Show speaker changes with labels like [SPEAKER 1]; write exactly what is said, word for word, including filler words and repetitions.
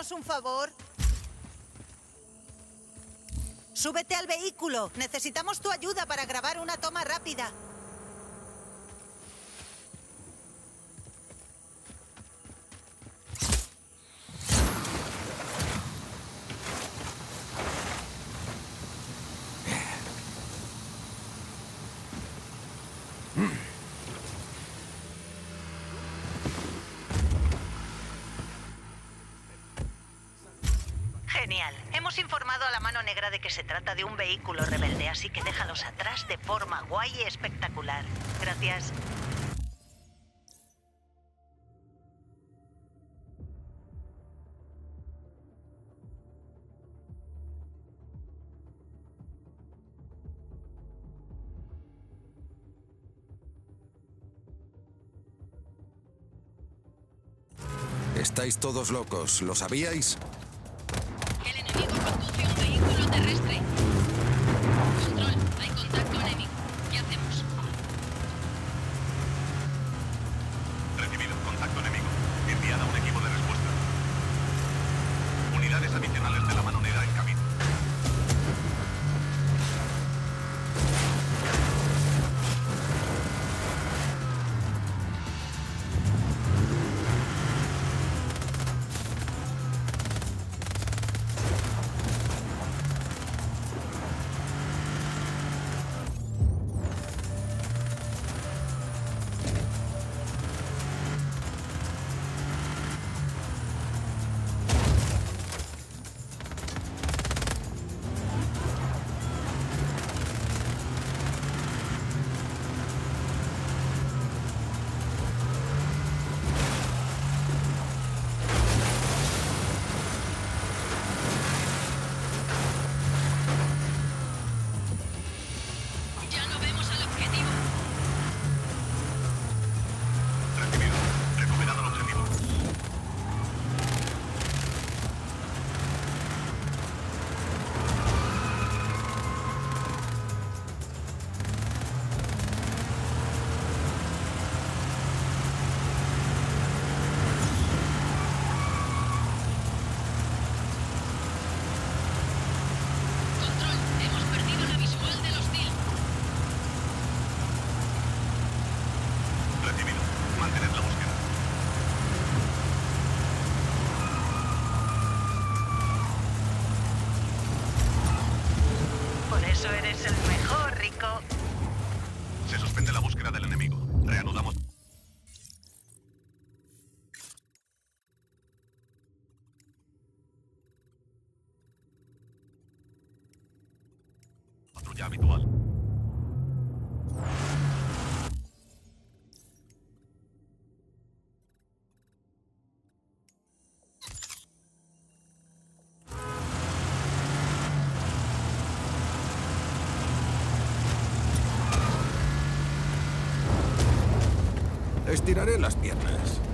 [SPEAKER 1] ¿Hacernos un favor? Súbete al vehículo. Necesitamos tu ayuda para grabar una toma rápida. Genial. Hemos informado a la Mano Negra de que se trata de un vehículo rebelde, así que déjalos atrás de forma guay y espectacular. Gracias.
[SPEAKER 2] Estáis todos locos, ¿lo sabíais?
[SPEAKER 3] El enemigo conduce un vehículo terrestre. Control, hay contacto enemigo. ¿Qué hacemos?
[SPEAKER 4] Recibido, contacto enemigo. Enviada un equipo de respuesta. Unidades adicionales de la Mano Negra en camino.
[SPEAKER 3] Ya no vemos al objetivo.
[SPEAKER 4] Recibido. Recuperado el objetivo.
[SPEAKER 3] Control, hemos perdido la visual del hostil.
[SPEAKER 4] Recibido. Mantened la búsqueda.
[SPEAKER 1] Por eso eres el mejor, Rico.
[SPEAKER 4] Se suspende la búsqueda del enemigo. Reanudamos. Patrulla habitual.
[SPEAKER 2] Estiraré las piernas.